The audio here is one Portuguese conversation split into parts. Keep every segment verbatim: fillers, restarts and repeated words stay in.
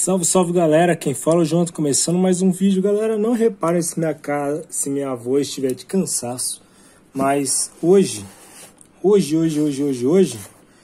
Salve, salve galera, quem fala é o João, começando mais um vídeo. Galera, não reparem se minha, cara, se minha voz estiver de cansaço, mas hoje, hoje, hoje, hoje, hoje, hoje,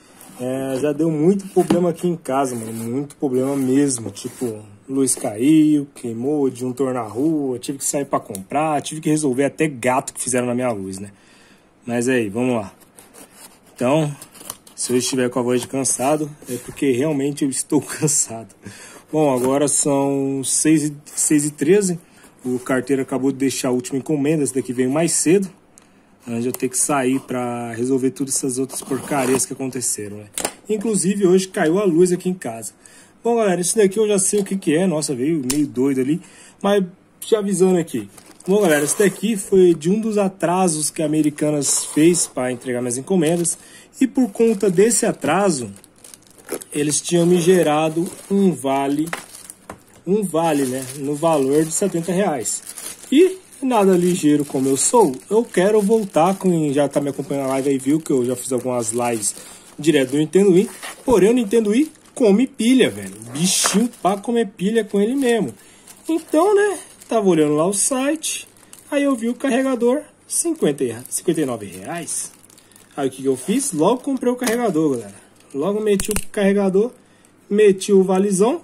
é, já deu muito problema aqui em casa, mano, muito problema mesmo, tipo, luz caiu, queimou, disjuntor na rua, tive que sair pra comprar, tive que resolver até gato que fizeram na minha luz, né? Mas aí, vamos lá. Então, se eu estiver com a voz de cansado, é porque realmente eu estou cansado. Bom, agora são seis e treze, o carteiro acabou de deixar a última encomenda, esse daqui veio mais cedo. Antes eu ter que sair para resolver todas essas outras porcarias que aconteceram, né? Inclusive hoje caiu a luz aqui em casa. Bom galera, isso daqui eu já sei o que que é, nossa, veio meio doido ali, mas te avisando aqui. Bom galera, esse daqui foi de um dos atrasos que a Americanas fez para entregar minhas encomendas. E por conta desse atraso, eles tinham me gerado um vale, um vale, né, no valor de setenta reais. E nada ligeiro como eu sou, eu quero voltar, com já tá me acompanhando na live aí, viu que eu já fiz algumas lives direto do Nintendo Wii. Porém o Nintendo Wii come pilha, velho, bichinho pra comer pilha com ele mesmo. Então, né, tava olhando lá o site, aí eu vi o carregador, cinquenta, cinquenta e nove reais. Aí o que, que eu fiz? Logo comprei o carregador, galera. Logo meti o carregador, meti o valizão,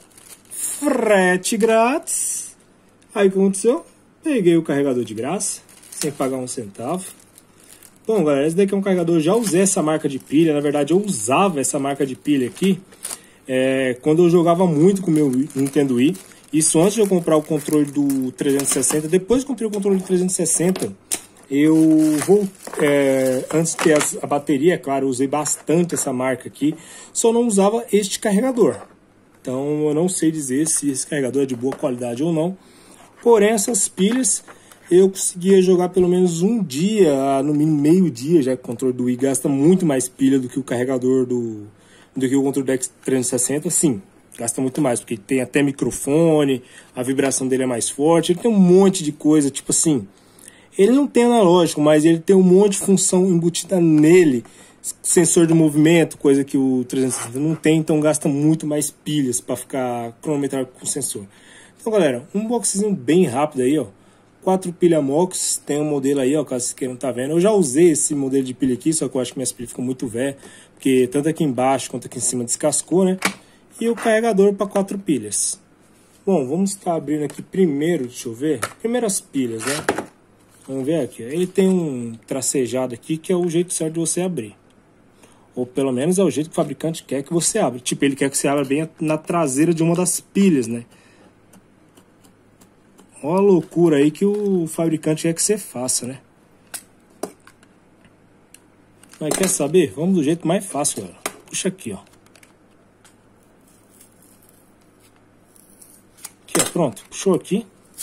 frete grátis. Aí o que aconteceu? Peguei o carregador de graça, sem pagar um centavo. Bom, galera, esse daqui é um carregador, já usei essa marca de pilha. Na verdade, eu usava essa marca de pilha aqui é, quando eu jogava muito com o meu Nintendo Wii. Isso antes de eu comprar o controle do trezentos e sessenta. Depois que comprei o controle do trezentos e sessenta, eu vou, é, antes de ter a, a bateria, é claro, eu usei bastante essa marca aqui, só não usava este carregador. Então eu não sei dizer se esse carregador é de boa qualidade ou não. Porém, essas pilhas eu conseguia jogar pelo menos um dia, no mínimo meio dia, já que o controle do Wii gasta muito mais pilha do que o carregador do, do que o controle do trezentos e sessenta. Sim, gasta muito mais, porque tem até microfone, a vibração dele é mais forte, ele tem um monte de coisa, tipo assim. Ele não tem analógico, mas ele tem um monte de função embutida nele. Sensor de movimento, coisa que o trezentos e sessenta não tem, então gasta muito mais pilhas para ficar cronometrado com o sensor. Então, galera, um boxzinho bem rápido aí, ó. Quatro pilhas MOX, tem um modelo aí, ó, caso vocês queiram tá vendo. Eu já usei esse modelo de pilha aqui, só que eu acho que minhas pilhas ficam muito velhas, porque tanto aqui embaixo quanto aqui em cima descascou, né? E o carregador para quatro pilhas. Bom, vamos estar abrindo aqui primeiro, deixa eu ver. Primeiro as pilhas, né? Vamos ver aqui, ele tem um tracejado aqui que é o jeito certo de você abrir. Ou pelo menos é o jeito que o fabricante quer que você abra. Tipo, ele quer que você abra bem na traseira de uma das pilhas, né? Olha a loucura aí que o fabricante quer que você faça, né? Mas quer saber? Vamos do jeito mais fácil, galera. Puxa aqui, ó. Aqui, ó, pronto. Puxou aqui.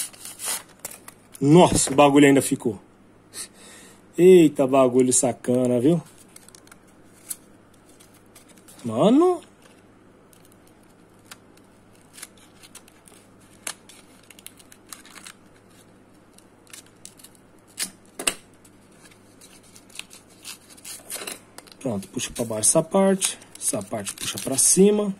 Nossa, o bagulho ainda ficou. Eita, bagulho sacana, viu? Mano. Pronto, puxa para baixo essa parte. Essa parte puxa para cima.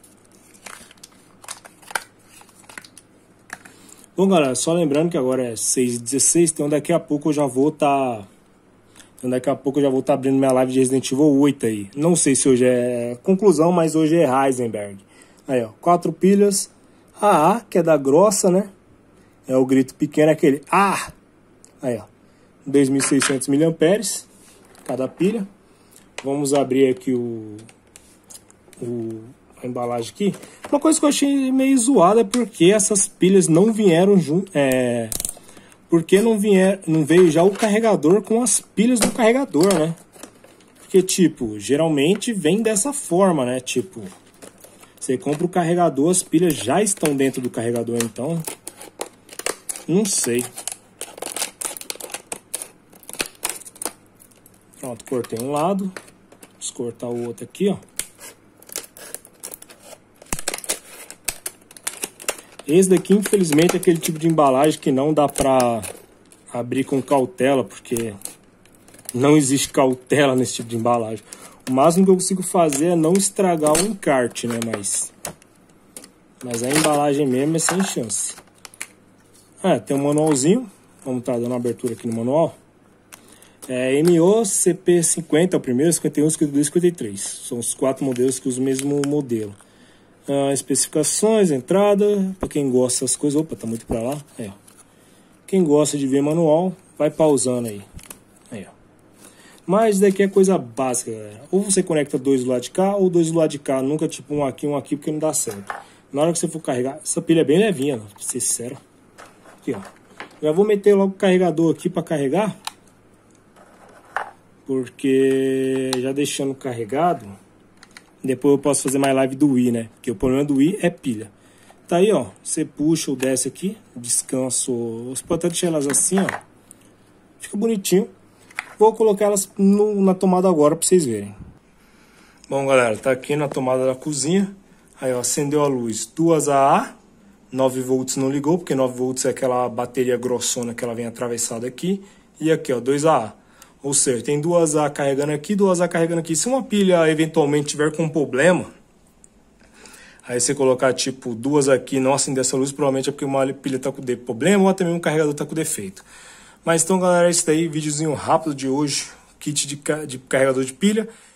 Bom, galera, só lembrando que agora é seis e dezesseis, então daqui a pouco eu já vou estar... Tá... Então daqui a pouco eu já vou estar tá abrindo minha live de Resident Evil oito aí. Não sei se hoje é conclusão, mas hoje é Heisenberg. Aí, ó, quatro pilhas. A A, que é da grossa, né? É o grito pequeno, é aquele A. Aí, ó, dois mil e seiscentos miliamperes cada pilha. Vamos abrir aqui o... o... a embalagem aqui. Uma coisa que eu achei meio zoada é porque essas pilhas não vieram junto, é, porque não vier, não veio já o carregador com as pilhas do carregador, né? Porque tipo, geralmente vem dessa forma, né? Tipo, você compra o carregador, as pilhas já estão dentro do carregador, então não sei. Pronto, cortei um lado. Vamos cortar o outro aqui, ó. Esse daqui, infelizmente, é aquele tipo de embalagem que não dá pra abrir com cautela, porque não existe cautela nesse tipo de embalagem. O máximo que eu consigo fazer é não estragar o encarte, né? Mas Mas a embalagem mesmo é sem chance. Ah, tem um manualzinho. Vamos estar dando uma abertura aqui no manual. É M O C P cinquenta, é o primeiro, cinquenta e um, cinquenta e dois, cinquenta e três. São os quatro modelos que usam o mesmo modelo. Ah, especificações, entrada, para quem gosta das coisas. Opa, tá muito para lá. É. Quem gosta de ver manual, vai pausando aí. Aí, ó. Mas daqui é coisa básica, galera. Ou você conecta dois do lado de cá, ou dois do lado de cá. Nunca tipo um aqui, um aqui, porque não dá certo. Na hora que você for carregar, essa pilha é bem levinha, pra ser sincero. Aqui, ó. Já vou meter logo o carregador aqui para carregar. Porque já deixando carregado, depois eu posso fazer mais live do Wii, né? Porque o problema do Wii é pilha. Tá aí, ó. Você puxa ou desce aqui, descanso. Você pode até deixar elas assim, ó. Fica bonitinho. Vou colocar elas no, na tomada agora pra vocês verem. Bom, galera, tá aqui na tomada da cozinha. Aí, ó, acendeu a luz. Duas A A. nove volts não ligou, porque nove volts é aquela bateria grossona que ela vem atravessada aqui. E aqui, ó, dois A A. Ou seja, tem duas A carregando aqui, duas A carregando aqui. Se uma pilha eventualmente tiver com um problema, aí você colocar tipo duas aqui, não acender essa luz, provavelmente é porque uma pilha tá com problema ou até mesmo um carregador tá com defeito. Mas então, galera, é isso daí, videozinho rápido de hoje, kit de, de carregador de pilha.